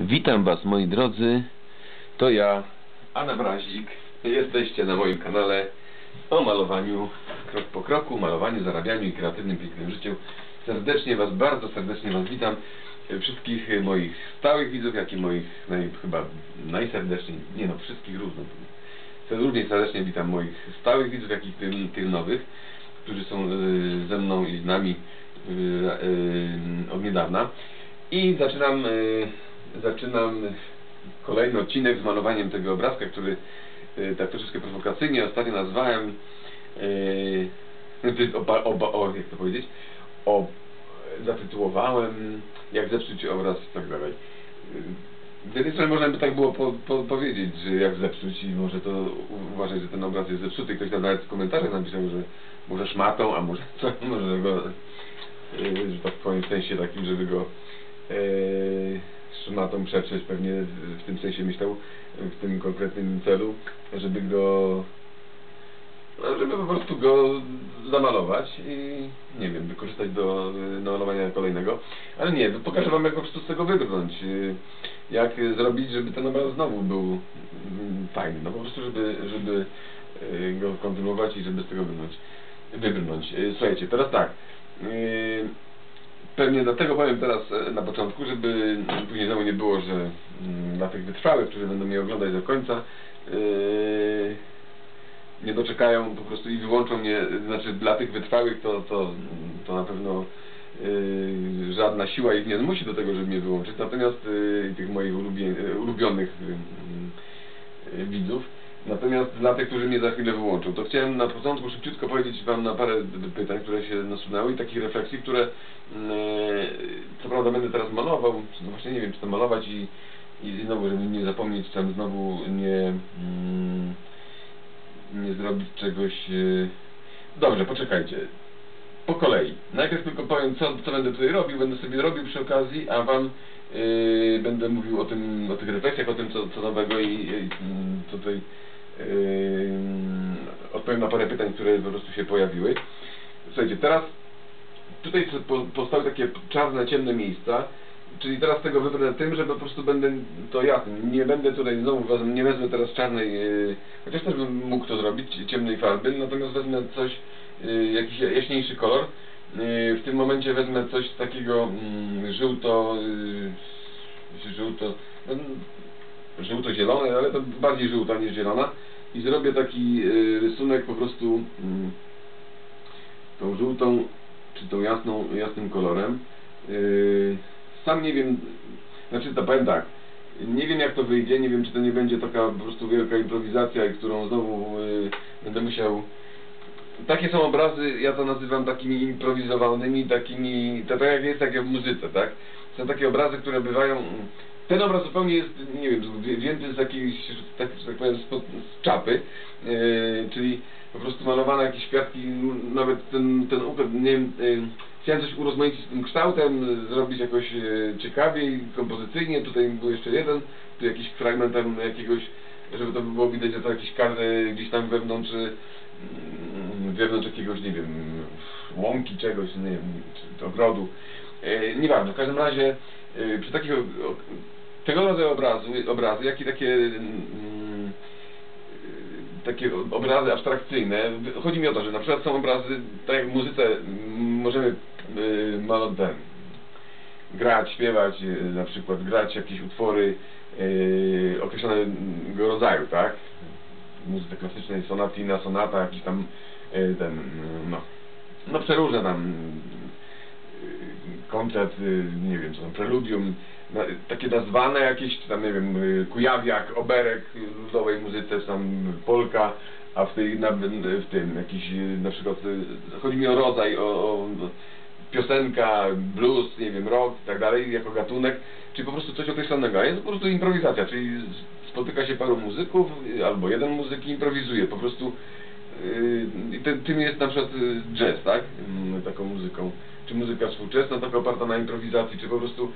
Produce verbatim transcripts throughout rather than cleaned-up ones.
Witam Was, moi drodzy, to ja, Adam Razik. Jesteście na moim kanale o malowaniu krok po kroku, malowaniu, zarabianiu i kreatywnym, pięknym życiu. Serdecznie Was, bardzo serdecznie Was witam. Wszystkich moich stałych widzów, jak i moich naj, chyba najserdeczniej, nie no, wszystkich równo. Równie serdecznie witam moich stałych widzów, jak i tych, tych nowych, którzy są y, ze mną i z nami y, y, od niedawna. I zaczynam y, Zaczynam kolejny odcinek z malowaniem tego obrazka, który y, tak troszeczkę prowokacyjnie ostatnio nazwałem y, o, o, o, jak to powiedzieć, o, zatytułowałem jak zepsuć obraz i tak dalej. Z jednej strony można by tak było po, po, powiedzieć, że jak zepsuć, i może to uważać, że ten obraz jest zepsuty. Ktoś nawet w komentarzach napisał, że może szmatą, a może co, może go, y, że tak powiem, w sensie takim, żeby go y, szmatą przetrzeć, pewnie w tym sensie myślał, w tym konkretnym celu, żeby go, no, żeby po prostu go zamalować i nie wiem, wykorzystać do malowania kolejnego. Ale nie, pokażę Wam, jak po prostu z tego wybrnąć, jak zrobić, żeby ten obraz znowu był fajny, no po prostu, żeby, żeby go kontynuować i żeby z tego wybrnąć. wybrnąć. Słuchajcie, teraz tak. Pewnie dlatego powiem teraz na początku, żeby później znowu nie było, że mm, dla tych wytrwałych, którzy będą mnie oglądać do końca, yy, nie doczekają po prostu i wyłączą mnie, znaczy dla tych wytrwałych to, to, to na pewno yy, żadna siła ich nie zmusi do tego, żeby mnie wyłączyć, natomiast yy, tych moich ulubie, ulubionych yy, widzów. Natomiast dla tych, którzy mnie za chwilę wyłączą, to chciałem na początku szybciutko powiedzieć Wam na parę pytań, które się nasunęły i takich refleksji, które e, co prawda będę teraz malował, no właśnie nie wiem, czy to malować i, i znowu, żeby nie zapomnieć, tam znowu nie, mm, nie zrobić czegoś... E... Dobrze, poczekajcie. Po kolei. Najpierw tylko powiem, co, co będę tutaj robił, będę sobie robił przy okazji, a Wam Yy, będę mówił o tym, o tych refleksjach, o tym co, co nowego i, i tutaj yy, odpowiem na parę pytań, które po prostu się pojawiły. Słuchajcie, teraz tutaj powstały takie czarne, ciemne miejsca, czyli teraz tego wybrnę tym, że po prostu będę to jasny. Nie będę tutaj znowu, nie wezmę teraz czarnej, yy, chociaż też bym mógł to zrobić, ciemnej farby, natomiast wezmę coś, yy, jakiś jaśniejszy kolor. W tym momencie wezmę coś takiego mm, żółto, yy, żółto, no, żółto-zielone, ale to bardziej żółta niż zielona, i zrobię taki yy, rysunek po prostu yy, tą żółtą, czy tą jasną, jasnym kolorem. Yy, sam nie wiem, znaczy to powiem tak, nie wiem jak to wyjdzie, nie wiem czy to nie będzie taka po prostu wielka improwizacja, i którą znowu yy, będę musiał. Takie są obrazy, ja to nazywam takimi improwizowanymi, takimi, to tak jak jest takie w muzyce, tak? Są takie obrazy, które bywają, ten obraz zupełnie jest, nie wiem, wzięty z jakiejś, tak, że tak powiem, z czapy, yy, czyli po prostu malowane jakieś kwiatki, nawet ten, ten układ, nie wiem, yy, chciałem coś urozmaicić tym kształtem, zrobić jakoś yy, ciekawiej, kompozycyjnie. Tutaj był jeszcze jeden, tu jakiś fragment tam jakiegoś, żeby to było widać, że to jakieś karny gdzieś tam wewnątrz, wewnątrz jakiegoś, nie wiem, łąki czegoś, nie wiem, czy ogrodu. E, nieważne, w każdym razie e, przy takich tego rodzaju obrazu, obrazy, jak i takie mm, takie obrazy abstrakcyjne, chodzi mi o to, że na przykład są obrazy, tak jak w muzyce możemy y, ten, grać, śpiewać, y, na przykład grać jakieś utwory y, określonego rodzaju, tak? W muzyce klasycznej sonatina, sonata, jakiś tam y, ten, no, no przeróżne tam y, koncert, y, nie wiem, co tam, preludium, no, takie nazwane jakieś, czy tam, nie wiem, y, kujawiak, oberek w ludowej muzyce, czy tam polka, a w tej, na, w tym jakiś, na przykład, y, chodzi mi o rodzaj, o, o piosenka, blues, nie wiem, rock i tak dalej, jako gatunek, czy po prostu coś określonego, a jest po prostu improwizacja, czyli spotyka się paru muzyków, albo jeden muzyk i improwizuje, po prostu yy, tym, tym jest na przykład jazz, tak, yy, taką muzyką, czy muzyka współczesna, taka oparta na improwizacji, czy po prostu,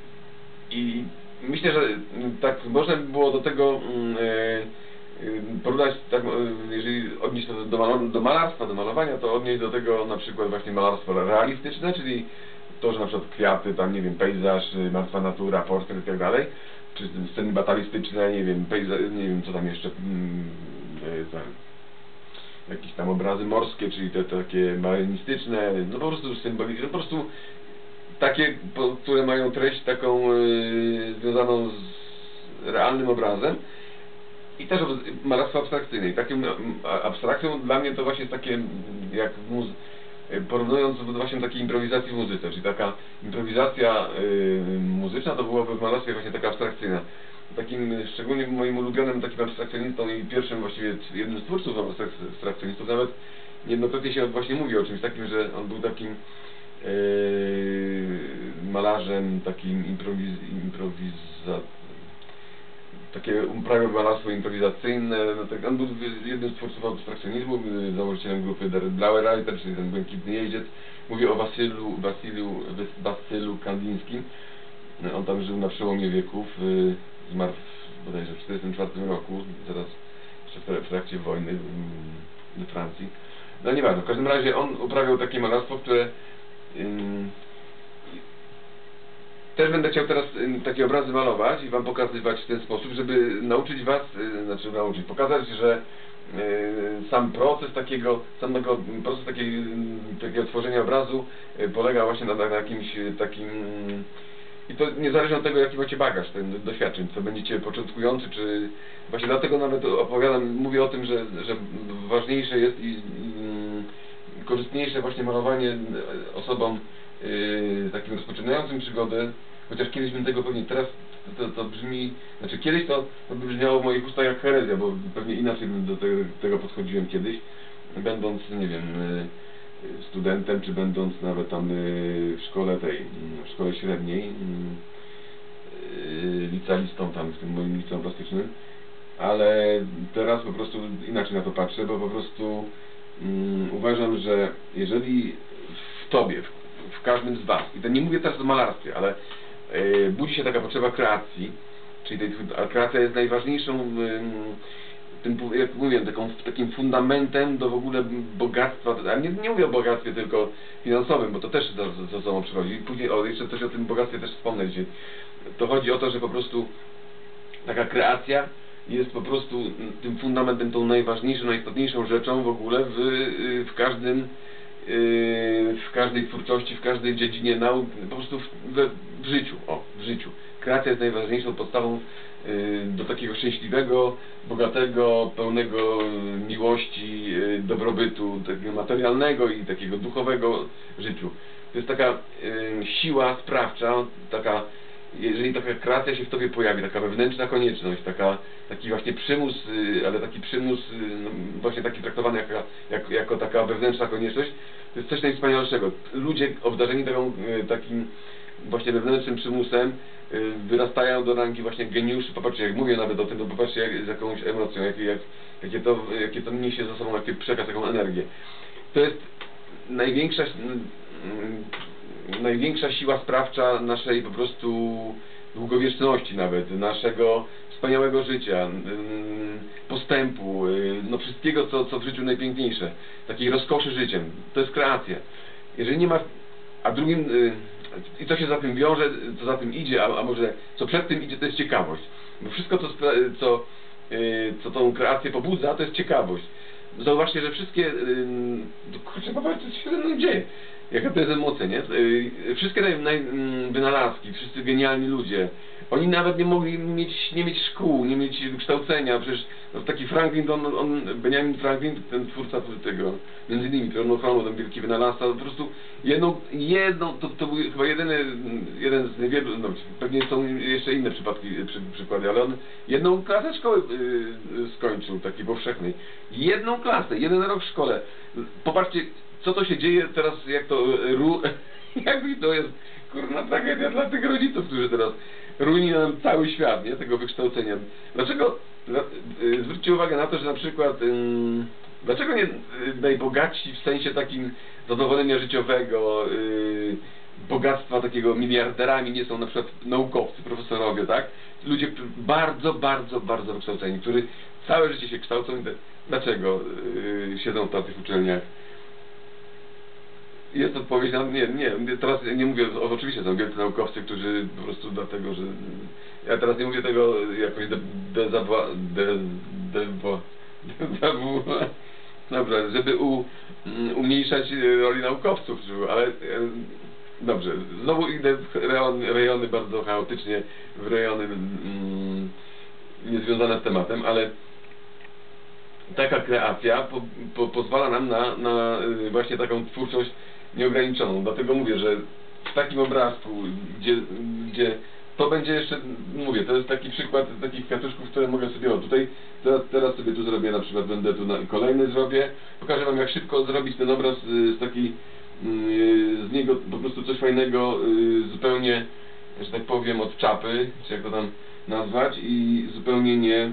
i myślę, że tak można by było do tego yy, yy, porównać, tak, yy, jeżeli odnieść to do, do malarstwa, do malowania, to odnieść do tego na przykład właśnie malarstwo realistyczne, czyli to, że na przykład kwiaty, tam nie wiem, pejzaż, martwa natura, portret i tak dalej, czy sceny batalistyczne, nie wiem, pejza, nie wiem co tam jeszcze, mm, tam, jakieś tam obrazy morskie, czyli te, te takie marynistyczne, no po prostu symboliczne, po prostu takie, po, które mają treść taką yy, związaną z realnym obrazem. I też malarstwo abstrakcyjne. I taką abstrakcją dla mnie to właśnie jest takie, jak w muzy porównując właśnie do takiej improwizacji w muzyce, czyli taka improwizacja yy, muzyczna to byłoby w malarstwie właśnie taka abstrakcyjna. Takim szczególnie moim ulubionym takim abstrakcjonistą i pierwszym właściwie jednym z twórców abstrakcjonistów, nawet niejednokrotnie się właśnie mówi o czymś takim, że on był takim yy, malarzem, takim improwiz improwizatorem, takie uprawiał malarstwo improwizacyjne, no tak, on był jednym z twórców abstrakcjonizmu, założycielem grupy Der Blaue Reiter, czyli ten Błękitny Jeździec. Mówię o Wasylu, Wasylu, Wasylu Kandinskim. On tam żył na przełomie wieków, zmarł bodajże w tysiąc dziewięćset czterdziestym czwartym roku, zaraz jeszcze w trakcie wojny we Francji. No nieważne, w każdym razie on uprawiał takie malarstwo, które ym, też będę chciał teraz takie obrazy malować i wam pokazywać w ten sposób, żeby nauczyć was, znaczy nauczyć, pokazać, że sam proces takiego, samego proces takiej, takiego tworzenia obrazu polega właśnie na, na jakimś takim, i to niezależnie od tego, jaki macie bagaż ten doświadczeń, co będziecie początkujący, czy właśnie dlatego nawet opowiadam, mówię o tym, że, że ważniejsze jest i, i korzystniejsze właśnie malowanie osobom Yy, takim rozpoczynającym przygodę, chociaż kiedyś bym tego pewnie, teraz to, to, to brzmi, znaczy kiedyś to, to by brzmiało w moich ustach jak herezja, bo pewnie inaczej bym do tego, tego podchodziłem kiedyś, będąc, nie wiem, yy, studentem, czy będąc nawet tam yy, w szkole tej, w szkole średniej, yy, licealistą tam w tym moim liceum plastycznym, ale teraz po prostu inaczej na to patrzę, bo po prostu yy, uważam, że jeżeli w tobie, w w każdym z was, i to nie mówię teraz o malarstwie, ale yy, budzi się taka potrzeba kreacji, czyli tej, a kreacja jest najważniejszą, yy, tym, jak mówię, taką, takim fundamentem do w ogóle bogactwa, a nie, nie mówię o bogactwie tylko finansowym, bo to też za sobą przychodzi. Później, o, jeszcze coś o tym bogactwie też wspomnę dzisiaj. To chodzi o to, że po prostu taka kreacja jest po prostu tym fundamentem, tą najważniejszą, najistotniejszą rzeczą w ogóle w, w każdym w każdej twórczości, w każdej dziedzinie nauk, po prostu w, w życiu, o, w życiu. Kreacja jest najważniejszą podstawą do takiego szczęśliwego, bogatego, pełnego miłości, dobrobytu, takiego materialnego i takiego duchowego życiu. To jest taka siła sprawcza, taka, jeżeli taka kreacja się w tobie pojawi, taka wewnętrzna konieczność, taka, taki właśnie przymus, ale taki przymus no, właśnie taki traktowany jako, jako, jako taka wewnętrzna konieczność, to jest coś najwspanialszego. Ludzie obdarzeni taką, takim właśnie wewnętrznym przymusem wyrastają do rangi właśnie geniuszy. Popatrzcie, jak mówię nawet o tym, to popatrzcie jak, z jakąś emocją, jak, jak, jakie, to, jakie to niesie za sobą, jaki przekaz, jaką energię. To jest największa największa siła sprawcza naszej po prostu długowieczności nawet, naszego wspaniałego życia, postępu, no wszystkiego, co, co w życiu najpiękniejsze, takiej rozkoszy życiem. To jest kreacja. Jeżeli nie ma, a drugim, i co się za tym wiąże, co za tym idzie, a, a może co przed tym idzie, to jest ciekawość. Bo wszystko, co, co, co tą kreację pobudza, to jest ciekawość. Zauważcie, że wszystkie, kurczę, popatrzcie, co się ze mną dzieje. Jaka to jest emocja, nie? Wszystkie naj, naj, wynalazki, wszyscy genialni ludzie, oni nawet nie mogli mieć, nie mieć szkół, nie mieć kształcenia. Przecież no, taki Franklin, on, on, Benjamin Franklin, ten twórca tego, między innymi pełnochromu, ten wielki wynalazca, po prostu jedną, jedną to, to był chyba jedyny, jeden z niewielu, no pewnie są jeszcze inne przypadki, przy, przykłady, ale on jedną klasę szkoły yy, skończył, takiej powszechnej. Jedną klasę, jeden rok w szkole. Popatrzcie, co to się dzieje teraz, jak to ru... jak to jest kurna tragedia dla tych rodziców, którzy teraz rujnują cały świat, nie? Tego wykształcenia. Dlaczego? Zwróćcie uwagę na to, że na przykład ym, dlaczego nie najbogatsi w sensie takim zadowolenia życiowego, yy, bogactwa takiego miliarderami nie są na przykład naukowcy, profesorowie, tak? Ludzie bardzo, bardzo, bardzo wykształceni, którzy całe życie się kształcą. Dlaczego yy, siedzą w tych uczelniach? jest odpowiedź na... Nie, nie, teraz nie mówię, o, oczywiście są wielcy naukowcy, którzy po prostu dlatego, że... Ja teraz nie mówię tego jakoś de, de, de, de, de, de, de, dobrze, żeby u, umniejszać roli naukowców, ale dobrze, znowu idę w rejony, rejony bardzo chaotycznie, w rejony mm, niezwiązane z tematem, ale taka kreacja po, po, pozwala nam na, na właśnie taką twórczość nieograniczoną. Dlatego mówię, że w takim obrazku, gdzie, gdzie to będzie jeszcze, mówię, to jest taki przykład takich kwiatuszków, które mogę sobie, o tutaj, teraz, teraz sobie tu zrobię, na przykład będę tu na, kolejny zrobię, pokażę wam jak szybko zrobić ten obraz z takiej, z niego po prostu coś fajnego, zupełnie, że tak powiem, od czapy, czy jak to tam nazwać, i zupełnie nie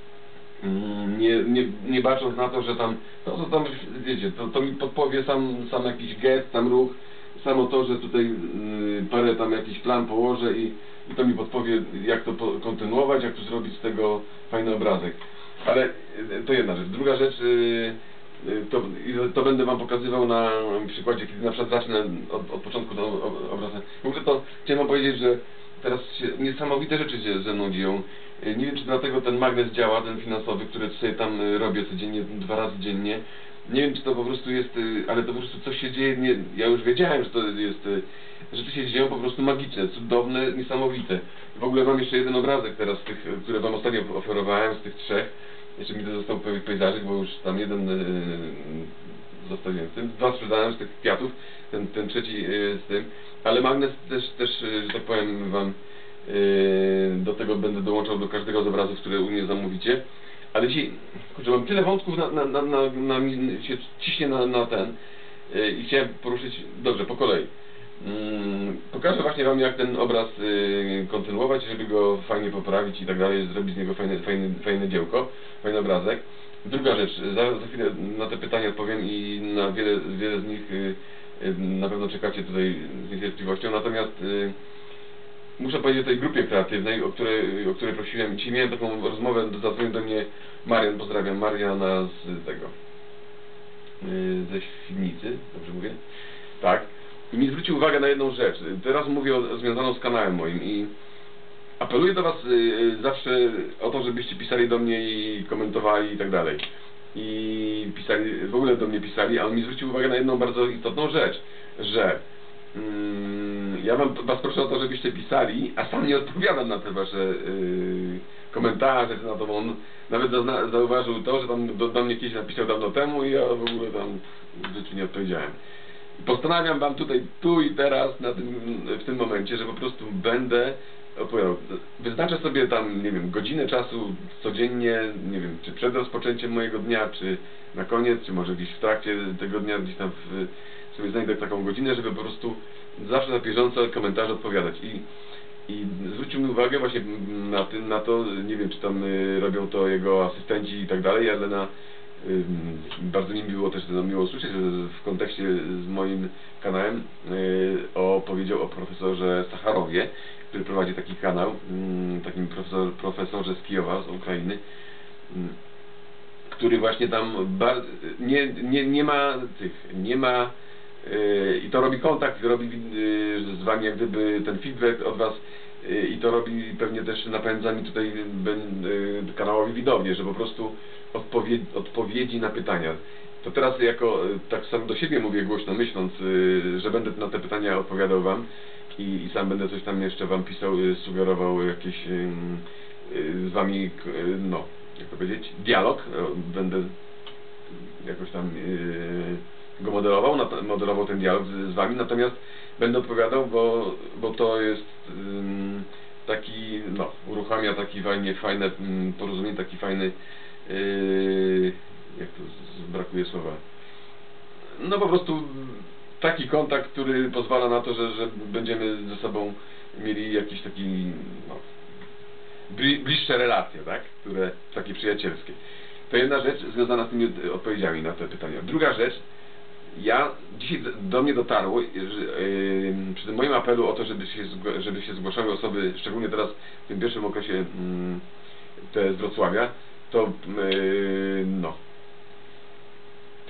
Nie, nie, nie bacząc na to, że tam, no to tam, wiecie, to, to mi podpowie sam, sam jakiś gest, tam ruch, samo to, że tutaj y, parę tam jakiś plan położę i, i to mi podpowie, jak to po, kontynuować, jak tu zrobić z tego fajny obrazek. Ale y, to jedna rzecz. Druga rzecz, y, y, to, y, to będę wam pokazywał na przykładzie, kiedy na przykład zacznę od, od początku do obrazem. W ogóle to chciałem wam powiedzieć, że teraz się niesamowite rzeczy się ze mną dzieją. Nie wiem, czy dlatego ten magnes działa, ten finansowy, który sobie tam robię codziennie, dwa razy dziennie. Nie wiem, czy to po prostu jest, ale to po prostu coś się dzieje, nie, ja już wiedziałem, że to jest, rzeczy się dzieją po prostu magiczne, cudowne, niesamowite. W ogóle mam jeszcze jeden obrazek teraz z tych, które wam ostatnio oferowałem, z tych trzech. Jeszcze mi to został pejzażyk, bo już tam jeden yy, zostawiłem z tym. Dwa sprzedałem z tych kwiatów, ten, ten trzeci yy, z tym. Ale magnes też, też, że tak powiem wam, do tego będę dołączał do każdego z obrazów, które u mnie zamówicie. Ale dzisiaj, kurczę, mam tyle wątków na, na, na, na, na mi się ciśnie na, na ten i chciałem poruszyć, dobrze, po kolei. Pokażę właśnie wam, jak ten obraz kontynuować, żeby go fajnie poprawić i tak dalej, zrobić z niego fajne, fajne, fajne dziełko, fajny obrazek. Druga rzecz, za, za chwilę na te pytania odpowiem i na wiele, wiele z nich na pewno czekacie tutaj z niecierpliwością, natomiast muszę powiedzieć o tej grupie kreatywnej, o której, o której prosiłem. Dzisiaj miałem taką rozmowę, zadzwonił do mnie Marian, pozdrawiam Mariana z tego, ze Świdnicy, dobrze mówię? Tak. I mi zwrócił uwagę na jedną rzecz. Teraz mówię o, związaną z kanałem moim i apeluję do was zawsze o to, żebyście pisali do mnie i komentowali i tak dalej. I pisali, w ogóle do mnie pisali, a on mi zwrócił uwagę na jedną bardzo istotną rzecz, że ja wam, was proszę o to, żebyście pisali, a sam nie odpowiadam na te wasze yy, komentarze, na to on nawet zazna, zauważył to, że tam do, do mnie kiedyś napisał dawno temu i ja w ogóle tam w życiu nie odpowiedziałem. Postanawiam wam tutaj, tu i teraz, na tym, w tym momencie, że po prostu będę opowiadał. Wyznaczę sobie tam, nie wiem, godzinę czasu codziennie, nie wiem, czy przed rozpoczęciem mojego dnia, czy na koniec, czy może gdzieś w trakcie tego dnia, gdzieś tam w, sobie znajdę taką godzinę, żeby po prostu zawsze na bieżąco komentarze odpowiadać. I, i zwrócił mi uwagę właśnie na, tym, na to, nie wiem, czy tam y, robią to jego asystenci i tak dalej, ale na, y, bardzo mi było też no, miło usłyszeć, że w kontekście z moim kanałem y, o, powiedział o profesorze Sacharowie, który prowadzi taki kanał, y, takim profesor, profesorze z Kijowa, z Ukrainy, y, który właśnie tam bar, nie, nie, nie ma tych, nie ma Yy, i to robi kontakt, robi yy, z wami jak gdyby ten feedback od was yy, i to robi pewnie też napędza mi tutaj yy, kanałowi widownię, że po prostu odpowiedzi, odpowiedzi na pytania. To teraz jako yy, tak sam do siebie mówię głośno myśląc, yy, że będę na te pytania odpowiadał wam i, i sam będę coś tam jeszcze wam pisał, yy, sugerował jakieś yy, yy, z wami, yy, no, jak to powiedzieć, dialog, yy, będę jakoś tam yy, go modelował, modelował ten dialog z, z wami, natomiast będę odpowiadał, bo, bo to jest ym, taki, no, uruchamia taki fajnie, fajne ym, porozumienie, taki fajny, yy, jak to z, brakuje słowa, no po prostu taki kontakt, który pozwala na to, że, że będziemy ze sobą mieli jakiś taki, no, bliższe relacje, tak, które takie przyjacielskie. To jedna rzecz związana z tymi odpowiedziami na te pytania. Druga rzecz, ja, dzisiaj do mnie dotarło, że yy, przy tym moim apelu o to, żeby się, żeby się zgłaszały osoby, szczególnie teraz w tym pierwszym okresie yy, te z Wrocławia, to yy, no,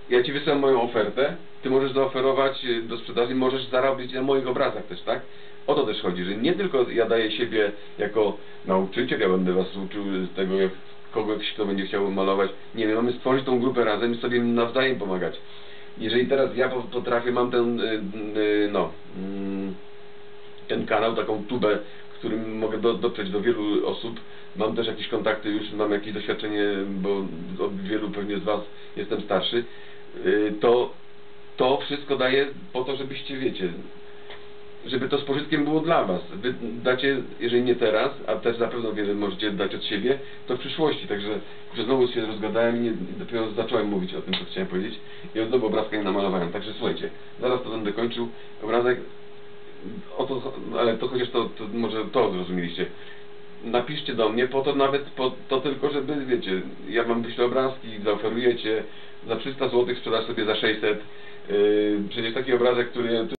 ja Ci wysyłam moją ofertę, Ty możesz zaoferować do sprzedaży, możesz zarobić na moich obrazach też, tak? O to też chodzi, że nie tylko ja daję siebie jako nauczyciel, ja będę Was uczył z tego, jak kogoś, kto będzie chciał malować. Nie wiem, mamy stworzyć tą grupę razem i sobie nawzajem pomagać. Jeżeli teraz ja potrafię, mam ten, no, ten kanał, taką tubę, w którym mogę do, dotrzeć do wielu osób, mam też jakieś kontakty już, mam jakieś doświadczenie, bo od wielu pewnie z Was jestem starszy, to to wszystko daję po to, żebyście, wiecie, żeby to z pożytkiem było dla Was. Wy dacie, jeżeli nie teraz, a też na pewno wiele możecie dać od siebie, to w przyszłości. Także że znowu się rozgadałem i dopiero zacząłem mówić o tym, co chciałem powiedzieć. I od znowu obrazka nie namalowałem. Także słuchajcie, zaraz to będę kończył. Obrazek, o to, ale to chociaż to, to może to zrozumieliście. Napiszcie do mnie, po to nawet, po to tylko, żeby, wiecie, ja Wam wyślę obrazki, zaoferujecie, za trzysta złotych sprzedasz sobie za sześćset. Yy, przecież taki obrazek, który